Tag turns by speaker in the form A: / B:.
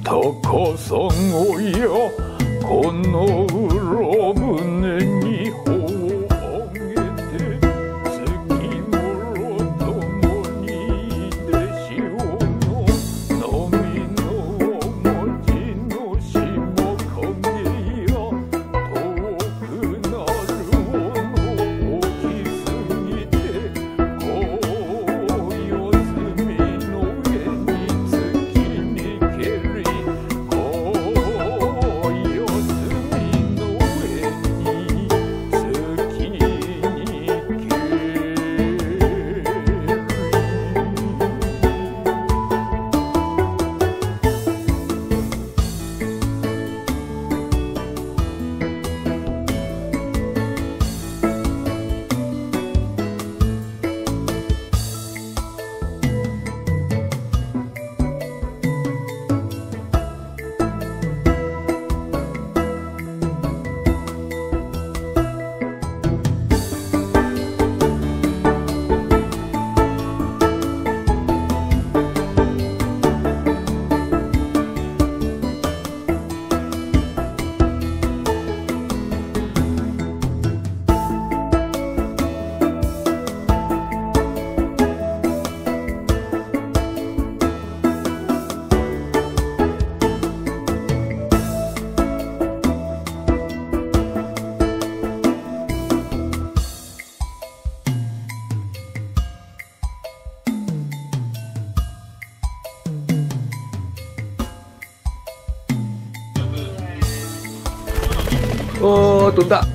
A: 高砂やこの裏船に帆をあげて月頃ともに弟子をの波の文字の下影や遠くなるもの大きすぎてこよずみの上に月にけりこよずみの上に月にけり
B: おー、飛んだ。